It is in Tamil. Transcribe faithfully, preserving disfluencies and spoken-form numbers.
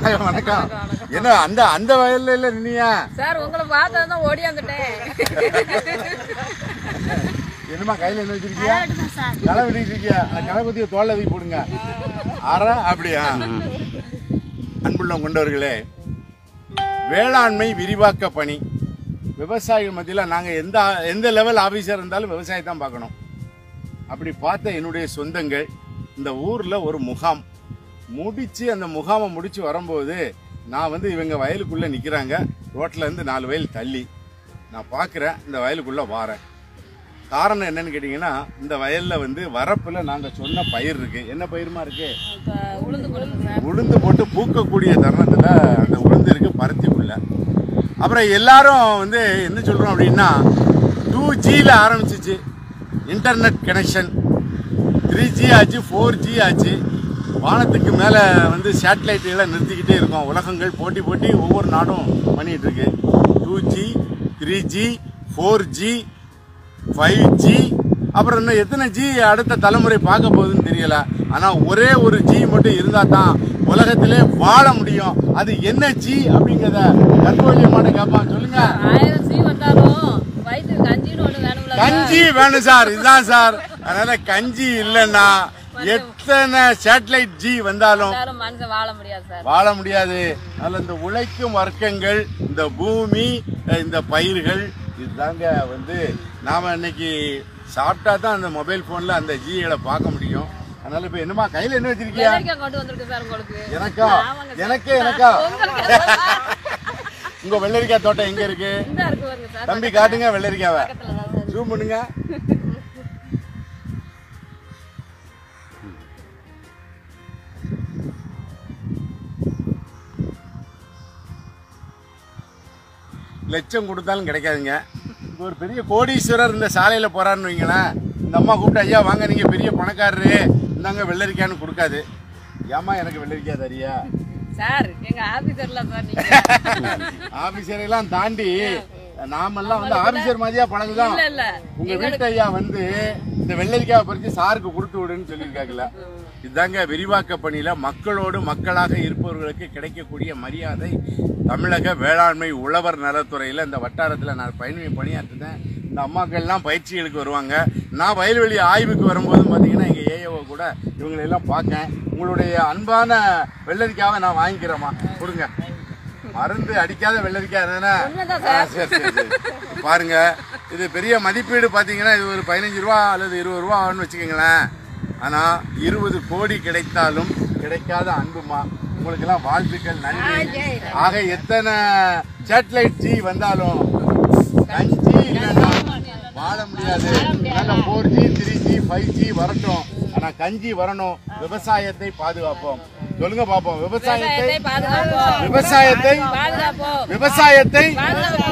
வணக்கம் வணக்கம். என்ன அந்த அந்த வயல்ல இல்ல நின்னியா சார்? உங்களை பார்த்தா ஓடியாந்துட்டேன். என்னமா கையில என்ன வச்சிருக்கியா? களை வெட்டிட்டு இருக்கியா? களை பத்திய தோல்ல தூக்கி போடுங்க. அற அப்படியா? அன்புள்ளம் கொண்டவர்களே, வேளாண்மை விரிவாக்க பணி விவசாயிகள் மத்தியில் நாங்கள் எந்த எந்த லெவல் ஆஃபீஸர் இருந்தாலும் விவசாயத்தை தான் பார்க்கணும். அப்படி பார்த்த என்னுடைய சொந்தங்கள் இந்த ஊரில் ஒரு முகாம் முடித்து அந்த முகாமை முடித்து வரும்போது நான் வந்து இவங்க வயலுக்குள்ளே நிற்கிறாங்க. ரோட்டிலேருந்து நாலு வயல் தள்ளி நான் பார்க்குறேன். இந்த வயலுக்குள்ளே வாரேன். காரணம் என்னன்னு கேட்டிங்கன்னா, இந்த வயலில் வந்து வரப்பில் நாங்கள் சொன்ன பயிர் இருக்குது. என்ன பயிருமா இருக்குது? உளுந்து போட்டு பூக்கக்கூடிய தருணத்தில் அந்த உளுந்து இருக்குது பருத்திக்குள்ள. அப்புறம் எல்லாரும் வந்து என்ன சொல்கிறோம் அப்படின்னா, டூ ஜியில் ஆரம்பிச்சிச்சு இன்டர்நெட் கனெக்ஷன், த்ரீ ஜி ஆச்சு, ஃபோர் ஜி ஆச்சு. வானத்துக்கு மேலே வந்து சேட்டலைட்டுகளை நிறுத்திக்கிட்டே இருக்கோம். உலகங்கள் போட்டி போட்டி ஒவ்வொரு நாடும் பண்ணிகிட்டு இருக்கு. Two G, three G, four G, five G, அப்புறம் இன்னும் எத்தனை ஜி அடுத்த தலைமுறை பார்க்க போகுதுன்னு தெரியல. ஆனால் ஒரே ஒரு ஜி மட்டும் இருந்தால் தான் உலகத்திலே வாழ முடியும். அது என்ன ஜி அப்படிங்கிறத கற்பூரியமான கேட்பான். சொல்லுங்க. கஞ்சி வேணும் சார், இதுதான் சார். அதனால கஞ்சி இல்லைன்னா எத்தனை சேட்டலைட் ஜி வந்தாலும் வாழ முடியாது. அதனால இந்த உழைக்கும் வர்க்கங்கள், இந்த பூமி, இந்த பயிர்கள், இதுதாங்க வந்து நாம இன்னைக்கு சாப்பிட்டா தான் அந்த மொபைல் போன்ல அந்த ஜிகளை பார்க்க முடியும். அதனால இப்ப என்னமா கையில என்ன வச்சிருக்கியா? எனக்கா? எனக்கே எனக்கா? உங்க வெள்ளரிக்காய் தோட்டம் எங்க இருக்கு தம்பி? காட்டுங்க வெள்ளரிக்காவை, ஜூம் பண்ணுங்க. லட்சம் கொடுத்தாலும் கிடைக்காதுங்க. ஒரு பெரிய கோடீஸ்வரர் இந்த சாலையில போறாருன்னு வைங்களேன், இந்த அம்மா கூப்பிட்டு ஐயா வாங்க நீங்க பெரிய பணக்காரரு இந்தாங்க வெள்ளரிக்கான்னு கொடுக்காது. ஏமா எனக்கு வெள்ளரிக்காய் தரியா சார்? எங்க ஆபீசர்ல ஆபீசர் எல்லாம் தாண்டி நாமெல்லாம் வந்து ஆபீசர் மாதிரியா பழகுதான். உங்க வீட்டு ஐயா வந்து இந்த வெள்ளரிக்காய் பறிச்சு சாருக்கு கொடுத்து விடுன்னு சொல்லியிருக்காங்கல்ல. இதுதாங்க விரிவாக்க பணியில மக்களோடு மக்களாக இருப்பவர்களுக்கு கிடைக்கக்கூடிய மரியாதை. தமிழக வேளாண்மை உழவர் நலத்துறையில இந்த வட்டாரத்தில் நான் பயணி பணியாற்றுனேன். இந்த அம்மாக்கள்லாம் பயிற்சிகளுக்கு வருவாங்க. நான் வயல்வெளி ஆய்வுக்கு வரும்போது பார்த்தீங்கன்னா எங்கள் ஏஓ கூட இவங்களெல்லாம் பார்க்கேன். உங்களுடைய அன்பான வெள்ளரிக்காவை நான் வாங்கிக்கிறேம்மா, கொடுங்க. மருந்து அடிக்காத வெள்ளரிக்காய் தானே? சரி சரி சரி. பாருங்க, இது பெரிய மதிப்பீடு பார்த்தீங்கன்னா இது ஒரு பதினஞ்சு ரூபா அல்லது இருபது ரூபா ஆகுன்னு வச்சுக்கோங்களேன். ஆனால் இருபது கோடி கிடைத்தாலும் கிடைக்காத அன்புமா. உங்களுக்கெல்லாம் வாழ்த்துக்கள், நன்றி. ஆக எத்தனை சேட்டலைட் ஜி வந்தாலும் கஞ்சி இல்லைன்னா வாழ முடியாது. Four G, three G, five G வரட்டும், ஆனா கஞ்சி வரணும். விவசாயத்தை பாதுகாப்போம். சொல்லுங்க பாப்போம். விவசாயத்தை விவசாயத்தை விவசாயத்தை